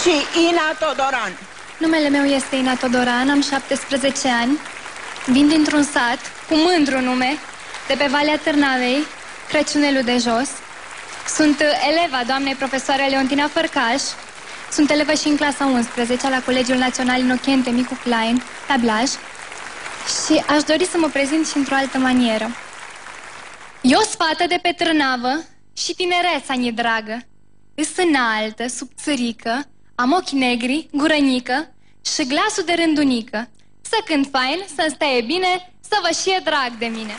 Și Ina Todoran. Numele meu este Ina Todoran, am 17 ani. Vin dintr-un sat cu mândru nume, de pe Valea Târnavei, Crăciunelul de Jos. Sunt eleva doamnei profesoare Leontina Fărcaș. Sunt elevă și în clasa 11 la Colegiul Național Inochente Micu Klein, la Blaj. Și aș dori să mă prezint și într-o altă manieră. Eu sfată de pe Trnavă și tinereța ni dragă. Îs înaltă, subțărică, am ochi negri, gurănică și glasul de rândunică. Să cânt fain, să-mi stea bine, să vă știe drag de mine.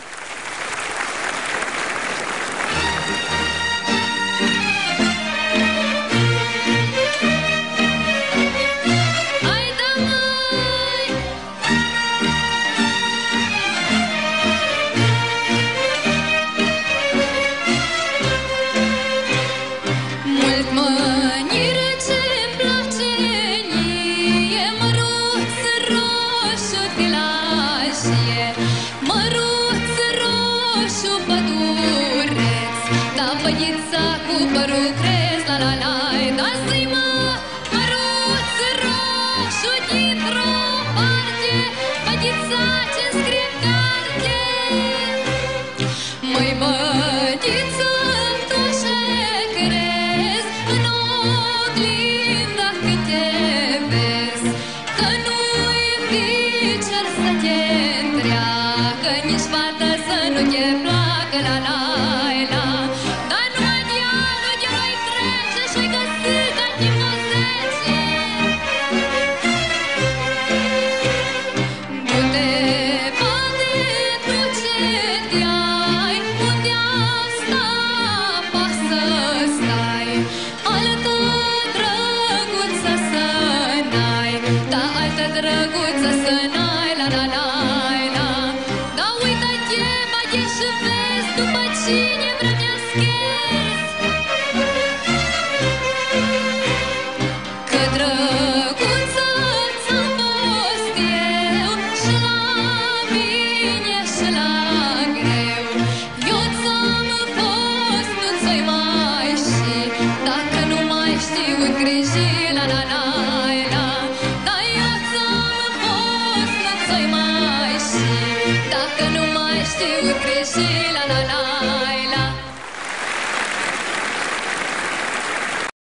Dacă nu mai știu greși, la la la.